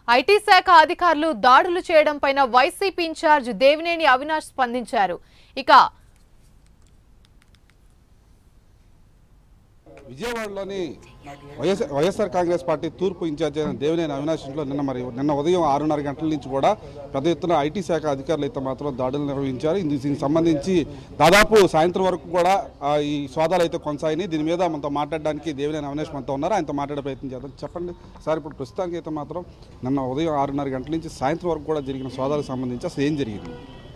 IT శాఖ అధికారులు దాడులు చేయడంపైన వైసీపీ ఇన్ఛార్జ్ దేవినేని అవినాష్ స్పందించారు. ఇక విజయవాడలోని వైఎస్ఆర్ కాంగ్రెస్ పార్టీ తూర్పు ఇన్ఛార్జ్ అయిన దేవినేని అవినాష్ ఇంట్లో నిన్న ఉదయం 6:30 గంటల నుంచి కూడా పెద్ద ఎత్తున ఐటీ శాఖ అధికారులు అయితే మాత్రం దాడులు నిర్వహించారు. దీనికి సంబంధించి దాదాపు సాయంత్రం వరకు కూడా ఈ సోదాలు అయితే కొనసాగినాయి. దీని మీద మనతో మాట్లాడడానికి దేవినేని అవినాష్ మనతో ఉన్నారు. ఆయనతో మాట్లాడే ప్రయత్నం చేద్దాం. చెప్పండి సార్, ఇప్పుడు ప్రస్తుతానికి అయితే మాత్రం నిన్న ఉదయం 6:30 గంటల నుంచి సాయంత్రం వరకు కూడా జరిగిన సోదాలకు సంబంధించి అసలు ఏం జరిగింది?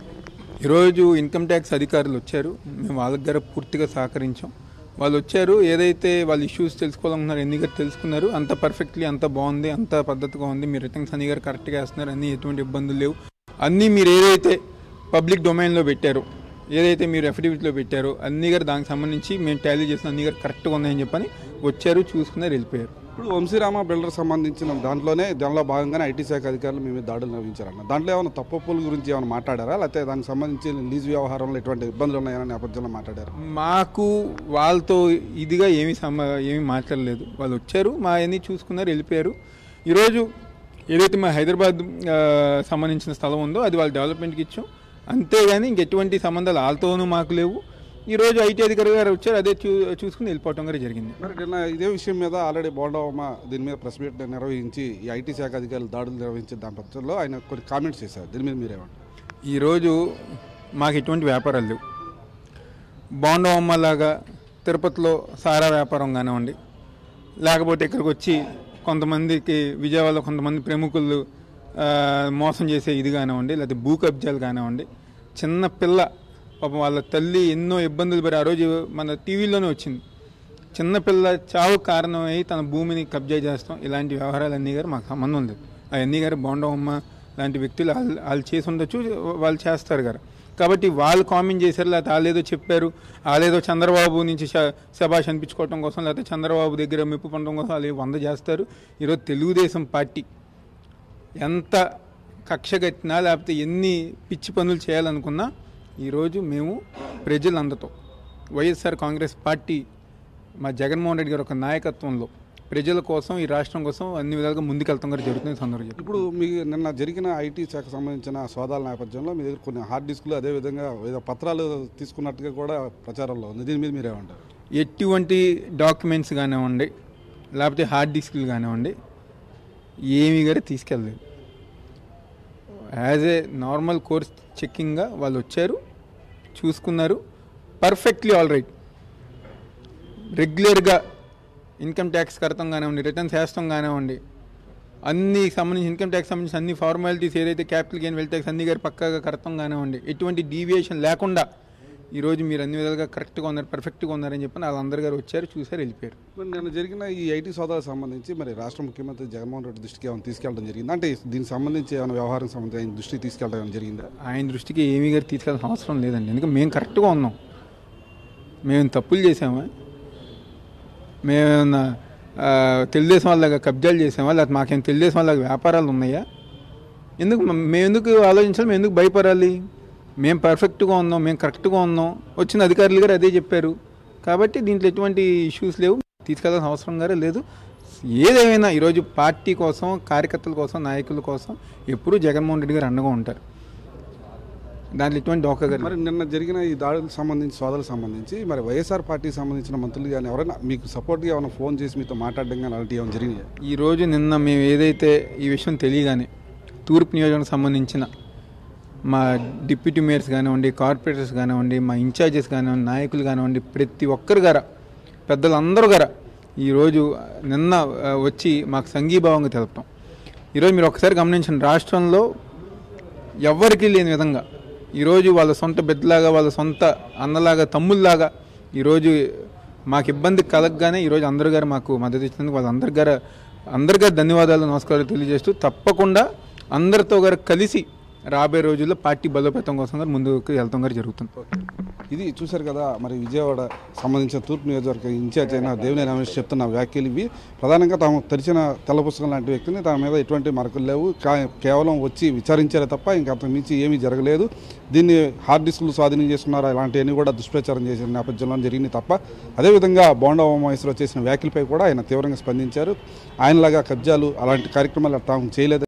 ఈరోజు ఇన్కమ్ ట్యాక్స్ అధికారులు వచ్చారు. మేము వాళ్ళ దగ్గర పూర్తిగా సహకరించాం. వాళ్ళు వచ్చారు, ఏదైతే వాళ్ళు ఇష్యూస్ తెలుసుకోవాలనుకున్నారు ఎన్ని గారు తెలుసుకున్నారు. అంత పర్ఫెక్ట్లీ అంత బాగుంది, అంత పద్ధతిగా ఉంది. మీరు రిటర్న్స్ అన్ని గారు కరెక్ట్గా వేస్తున్నారు, అన్నీ ఎటువంటి ఇబ్బందులు లేవు. అన్నీ మీరు ఏదైతే పబ్లిక్ డొమైన్లో పెట్టారో, ఏదైతే మీరు అఫిడవిట్లో పెట్టారో అన్ని గారు దానికి సంబంధించి మేము టాలీ చేసిన అన్ని గారు కరెక్ట్గా ఉన్నాయని చెప్పని వచ్చారు, చూసుకున్నారు, వెళ్ళిపోయారు. ఇప్పుడు వంశీరామ బిల్డర్ సంబంధించిన దానిలో భాగంగానే ఐటీ శాఖ అధికారులు మేము దాడులు నిర్వహించారన్న దాంట్లో ఏమైనా తప్పుల గురించి ఏమైనా మాట్లాడారా, లేకపోతే దానికి సంబంధించి లీజ్ వ్యవహారంలో ఎటువంటి ఇబ్బందులు ఉన్నాయని నేపథ్యంలో మాట్లాడారు? మాకు వాళ్ళతో ఇదిగా ఏమీ మాట్లాడలేదు. వాళ్ళు వచ్చారు, మా అన్నీ చూసుకున్నారు, వెళ్ళిపోయారు. ఈరోజు ఏదైతే మా హైదరాబాద్ సంబంధించిన స్థలం ఉందో అది వాళ్ళ డెవలప్మెంట్కి ఇచ్చాం, అంతేగాని ఇంకెటువంటి సంబంధాలు వాళ్ళతోనూ మాకు లేవు. ఈరోజు ఐటీ అధికారి గారు వచ్చారు, అదే చూసుకుని వెళ్ళిపోవటం గారు జరిగింది. మరి నిన్న ఇదే విషయం మీద ఆల్రెడీ బోండవమ్మ దీని మీద ప్రెస్ మీట్ నిర్వహించి ఈ ఐటీ శాఖ అధికారులు దాడులు నిర్వహించే దాని పక్షంలో ఆయన కొన్ని కామెంట్స్ చేశారు. దీని మీద మీరేమంటారు? ఈరోజు మాకు ఎటువంటి వ్యాపారాలు లేవు. బోండవమ్మ లాగా తిరుపతిలో సారా వ్యాపారం కానివ్వండి, లేకపోతే ఇక్కడికి వచ్చి కొంతమందికి విజయవాడలో కొంతమంది ప్రముఖులు మోసం చేసే ఇది కానివ్వండి, లేకపోతే భూ కబ్జాలు కానివ్వండి, చిన్న పిల్ల పాపం వాళ్ళ తల్లి ఎన్నో ఇబ్బందులు పడి ఆ రోజు మన టీవీలోనే వచ్చింది, చిన్నపిల్ల చావు కారణమై తన భూమిని కబ్జా చేస్తాం, ఇలాంటి వ్యవహారాలన్నీ గారు మాకు సంబంధం లేదు. అవన్నీ గారు బోండవమ్మ లాంటి వ్యక్తులు వాళ్ళు చేసి ఉండొచ్చు, వాళ్ళు చేస్తారు గారు. కాబట్టి వాళ్ళు కామెంట్ చేశారు, లేకపోతే వాళ్ళేదో చెప్పారు, వాళ్ళేదో చంద్రబాబు నుంచి శభాష్ అనిపించుకోవడం కోసం, లేకపోతే చంద్రబాబు దగ్గర మెప్పు పొందడం కోసం వాళ్ళు 100 చేస్తారు. ఈరోజు తెలుగుదేశం పార్టీ ఎంత కక్ష కట్టినా లేకపోతే ఎన్ని పిచ్చి పనులు చేయాలనుకున్నా ఈరోజు మేము ప్రజలందరితో వైఎస్ఆర్ కాంగ్రెస్ పార్టీ మా జగన్మోహన్ రెడ్డి గారు ఒక నాయకత్వంలో ప్రజల కోసం, ఈ రాష్ట్రం కోసం అన్ని విధాలుగా ముందుకెళ్తాం కూడా జరుగుతుంది సందర్భంగా. ఇప్పుడు మీ నిన్న జరిగిన ఐటీ శాఖ సంబంధించిన సోదాల నేపథ్యంలో మీ దగ్గర కొన్ని హార్డ్ డిస్కులు, అదేవిధంగా ఏదో పత్రాలు తీసుకున్నట్టుగా కూడా ప్రచారంలో ఉంది. దీని మీద మీరేమంటారు? ఎటువంటి డాక్యుమెంట్స్ కానివ్వండి, లేకపోతే హార్డ్ డిస్కులు కానివ్వండి, ఏమీ గారు తీసుకెళ్ళలేదు. యాజ్ ఏ నార్మల్ కోర్స్ చెక్కింగ్గా వాళ్ళు వచ్చారు, చూసుకున్నారు, పర్ఫెక్ట్లీ ఆల్ రైట్. రెగ్యులర్గా ఇన్కమ్ ట్యాక్స్ కడతాం కానివ్వండి, రిటర్న్స్ వేస్తాం కానివ్వండి, అన్ని సంబంధించి ఇన్కమ్ ట్యాక్స్ సంబంధించి అన్ని ఫార్మాలిటీస్ ఏదైతే క్యాపిటల్ గెయిన్ వెల్త్ ట్యాక్స్ అన్ని గారు పక్కాగా కడతాం కానివ్వండి, ఎటువంటి డీవియేషన్ లేకుండా ఈరోజు మీరు అన్ని విధాలుగా కరెక్ట్గా ఉన్నారు, పర్ఫెక్ట్గా ఉన్నారని చెప్పి వాళ్ళందరూ గారు వచ్చారు, చూసారు, వెళ్ళిపోయారు. నిన్న జరిగిన ఈ ఐటీ సోదాలకు సంబంధించి మరి రాష్ట్ర ముఖ్యమంత్రి జగన్మోహన్ రెడ్డి దృష్టికి ఏమైనా తీసుకెళ్ళడం జరిగింది? అంటే దీనికి సంబంధించి ఏమైనా వ్యవహారం సంబంధించి ఆయన దృష్టికి తీసుకెళ్ళడం జరిగిందా? ఆయన దృష్టికి ఏమీ గారు తీసుకెళ్ళాల్సిన అవసరం లేదండి. ఎందుకంటే మేము కరెక్ట్గా ఉన్నాం. మేము తప్పులు చేసామా? మేమేమన్నా తెలుగుదేశం వాళ్ళగా కబ్జాలు చేసామా? లేకపోతే మాకేం తెలుగుదేశం వాళ్ళగా వ్యాపారాలు ఉన్నాయా? మేము ఎందుకు ఆలోచించాలి? మేము ఎందుకు భయపడాలి? మేము పర్ఫెక్ట్గా ఉన్నాం, మేము కరెక్ట్గా ఉన్నాం. వచ్చిన అధికారులు గారు అదే చెప్పారు. కాబట్టి దీంట్లో ఎటువంటి ఇష్యూస్ లేవు, తీసుకెళ్ళాల్సిన అవసరం గారే లేదు. ఏదేమైనా ఈరోజు పార్టీ కోసం, కార్యకర్తల కోసం, నాయకుల కోసం ఎప్పుడూ జగన్మోహన్ రెడ్డి గారు అండగా ఉంటారు. దాంట్లో ఎటువంటి డోకా గారు. మరి నిన్న జరిగిన ఈ దాడులకు సంబంధించి, సోదాలకు సంబంధించి మరి వైఎస్ఆర్ పార్టీకి సంబంధించిన మంత్రులు కానీ ఎవరైనా మీకు సపోర్ట్గా ఏమైనా ఫోన్ చేసి మీతో మాట్లాడడం కానీ అలాంటివి ఏమైనా జరిగినాయి? ఈరోజు నిన్న మేము ఏదైతే ఈ విషయం తెలియగానే తూర్పు నియోజకవర్గానికి సంబంధించిన మా డిప్యూటీ మేయర్స్ కానివ్వండి, కార్పొరేటర్స్ కానివ్వండి, మా ఇన్ఛార్జెస్ కానివ్వండి, నాయకులు కానివ్వండి, ప్రతి ఒక్కరు గారా, పెద్దలందరూ గారా ఈరోజు నిన్న వచ్చి మాకు సంఘీభావంగా తెలపటం. ఈరోజు మీరు ఒకసారి గమనించండి, రాష్ట్రంలో ఎవ్వరికీ లేని విధంగా ఈరోజు వాళ్ళ సొంత బిడ్డలాగా, వాళ్ళ సొంత అన్నలాగా, తమ్ముళ్ళలాగా ఈరోజు మాకు ఇబ్బంది కలగగానే ఈరోజు అందరు గారు మాకు మద్దతు ఇచ్చినందుకు అందరిగా ధన్యవాదాలు, నమస్కారాలు తెలియజేస్తూ తప్పకుండా అందరితో గారు కలిసి రాబోయే రోజుల్లో పార్టీ బలోపేతం కోసం గారు ముందుకు వెళ్తాం గారు జరుగుతుంది. ఇది చూశారు కదా, మరి విజయవాడ సంబంధించిన తూర్పు నియోజకవర్గ ఇన్ఛార్జ్ అయిన దేవినేని అవినాష్ చెప్తున్న వ్యాఖ్యలు ఇవి. ప్రధానంగా తాము తెరిచిన తెల్ల పుస్తకం లాంటి వ్యక్తిని తన మీద ఎటువంటి మార్కులు లేవు, కేవలం వచ్చి విచారించారే తప్ప ఇంకా అంతకు మించి ఏమీ జరగలేదు. దీన్ని హార్డ్ డిస్కులు స్వాధీనం చేసుకున్నారు, ఇలాంటివన్నీ కూడా దుష్ప్రచారం చేసిన నేపథ్యంలో జరిగింది తప్ప. అదేవిధంగా బోండవమ్మ వయసులో చేసిన వ్యాఖ్యలపై కూడా ఆయన తీవ్రంగా స్పందించారు. ఆయనలాగా కబ్జాలు అలాంటి కార్యక్రమాలు తాము చేయలేదు.